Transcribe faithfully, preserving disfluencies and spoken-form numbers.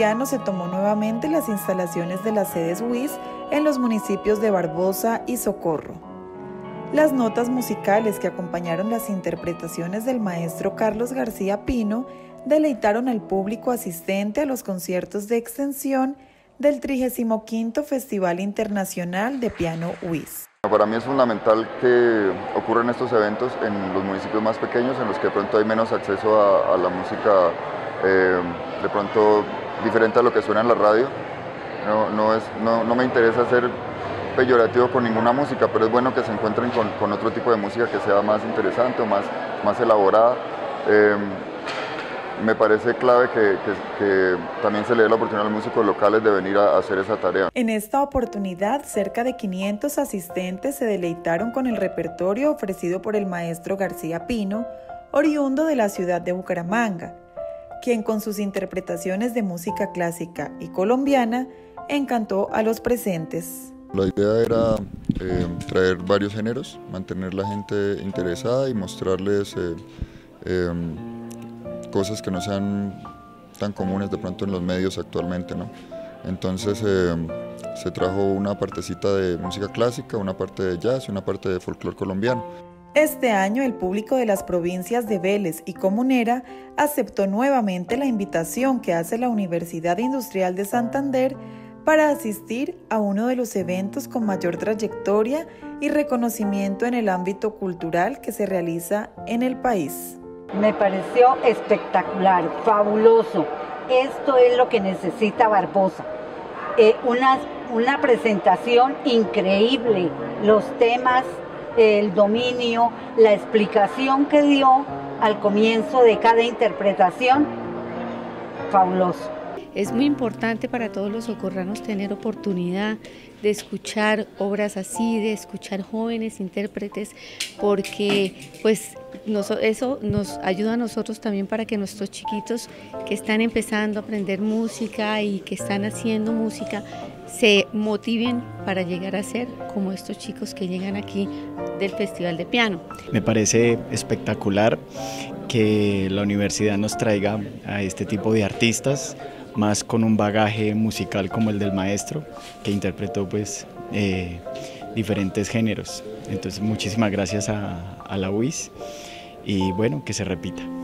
año se tomó nuevamente las instalaciones de las sedes W I S en los municipios de Barbosa y Socorro. Las notas musicales que acompañaron las interpretaciones del maestro Carlos García Pino deleitaron al público asistente a los conciertos de extensión del trigésimo quinto Festival Internacional de Piano W I S. Para mí es fundamental que ocurran estos eventos en los municipios más pequeños, en los que de pronto hay menos acceso a, a la música, eh, de pronto diferente a lo que suena en la radio. No, no, es, no, no me interesa ser peyorativo con ninguna música, pero es bueno que se encuentren con, con otro tipo de música que sea más interesante o más, más elaborada. Eh, Me parece clave que, que, que también se le dé la oportunidad a los músicos locales de venir a hacer esa tarea. En esta oportunidad, cerca de quinientos asistentes se deleitaron con el repertorio ofrecido por el maestro García Pino, oriundo de la ciudad de Bucaramanga, quien con sus interpretaciones de música clásica y colombiana encantó a los presentes. La idea era eh, traer varios géneros, mantener la gente interesada y mostrarles eh, eh, cosas que no sean tan comunes de pronto en los medios actualmente, ¿no? Entonces eh, se trajo una partecita de música clásica, una parte de jazz y una parte de folclore colombiano. Este año el público de las provincias de Vélez y Comunera aceptó nuevamente la invitación que hace la Universidad Industrial de Santander para asistir a uno de los eventos con mayor trayectoria y reconocimiento en el ámbito cultural que se realiza en el país. Me pareció espectacular, fabuloso. Esto es lo que necesita Barbosa. Eh, una, una presentación increíble, los temas, el dominio, la explicación que dio al comienzo de cada interpretación, fabuloso. Es muy importante para todos los socorranos tener oportunidad de escuchar obras así, de escuchar jóvenes intérpretes, porque pues nos, eso nos ayuda a nosotros también para que nuestros chiquitos que están empezando a aprender música y que están haciendo música se motiven para llegar a ser como estos chicos que llegan aquí del Festival de Piano. Me parece espectacular que la universidad nos traiga a este tipo de artistas, más con un bagaje musical como el del maestro, que interpretó pues eh, diferentes géneros. Entonces muchísimas gracias a, a la U I S y bueno, que se repita.